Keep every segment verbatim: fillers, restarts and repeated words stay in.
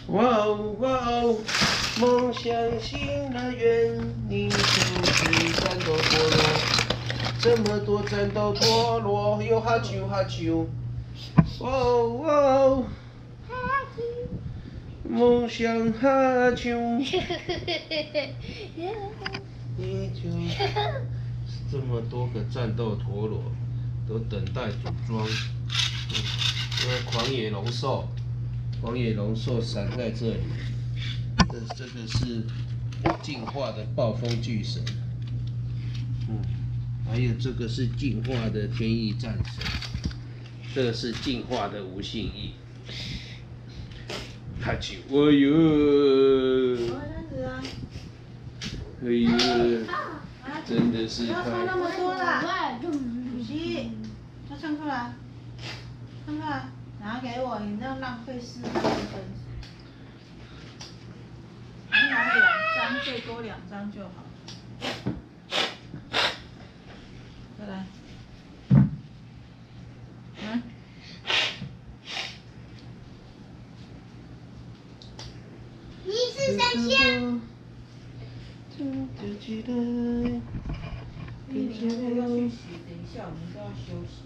哇哦哇哦，梦想新乐园，你就是战斗陀螺，这么多战斗陀螺，又哈啾哈啾，哇哦哇哦，梦想哈啾，你就是这么多个战斗陀螺，都等待组装。嗯，因为狂野龙兽。 狂野龙兽闪在这里，这这个是进化的暴风巨神，嗯，还有这个是进化的天翼战神，这个是进化的无性翼。哈啾，哎呦，哎呦，真的是不要穿那么多啦，主席，都穿出来，穿出来。 拿给我，你这样浪费四十分。你拿两张，最多两张就好。再来，嗯。 你是神仙。 你现在要去洗，等一下我们都要休息。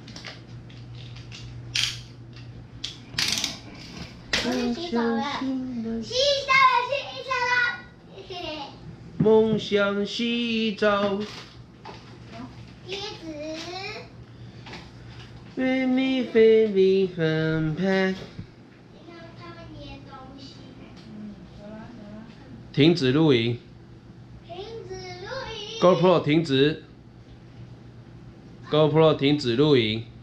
我去洗澡了，洗澡了，洗澡了，嘿嘿。 梦想洗澡。 椰子。 飞咪飞咪很拍。 你看他们捏东西。 嗯，走啦走啦。 停止录影。 停止录影。 GoPro 停止。GoPro 停止录影。